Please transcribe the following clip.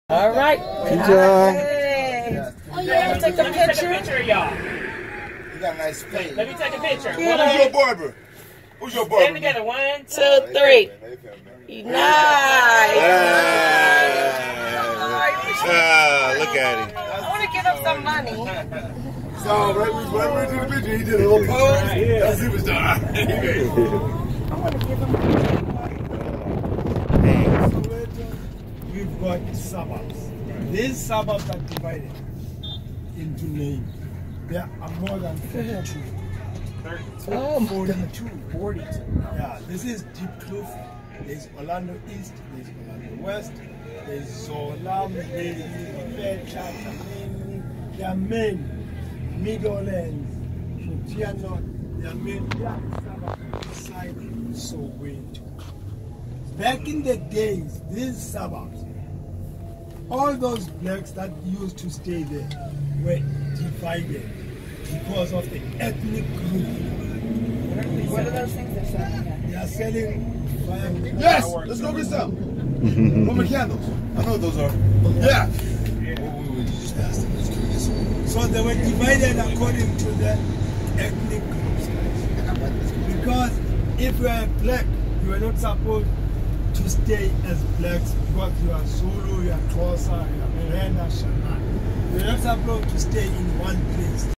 All right. Good job. Oh, yeah. Take a picture of y'all. You got a nice face. Let me take a picture. Who's your barber? Who's your barber? Stand together. 1, 2, 2, 3. Nice. Look at him. I want to give him some money. So, right to the picture, he did a little pose. That's superstar. I want to give him Soweto, we've got suburbs. These suburbs are divided into names. There are more than 42. Oh, 42. Yeah, this is Deep Kloof. There's Orlando East, there's Orlando West, there's Zolam, there's there are many. Middlelands, Protiano, there are many suburbs beside Soweto. Back in the days, these suburbs, all those blacks that used to stay there were divided because of the ethnic group. What are those things they're selling? They are selling fire. Yes! Let's go get some. Roman candles. I know what those are. Yeah. We just asked them. Let's go get some. So they were divided according to the ethnic groups, guys. Because if you are black, you are not supposed to stay as blacks because you are Zulu, you are Xhosa, you are Brenda, Shana. You are not supposed to stay in one place.